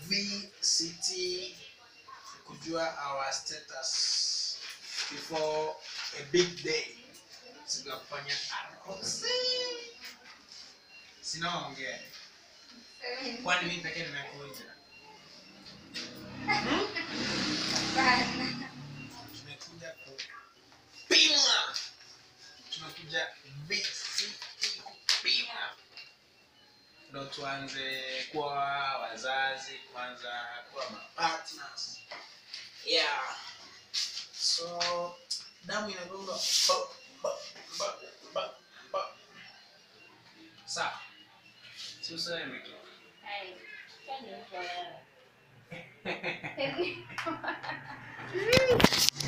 VCT kujua our status before a big day. Sikafanya harusi. Sina ongea. Kwani mimi pekee nimekuja? Tumekuja kupima. Tumekuja VCT kupima. Ndo tuanze kwa wazazi, kwanza kwa partners. Yeah. So damu inagonga sawa. Sasa imetoka. Hai. Kwani uko wewe?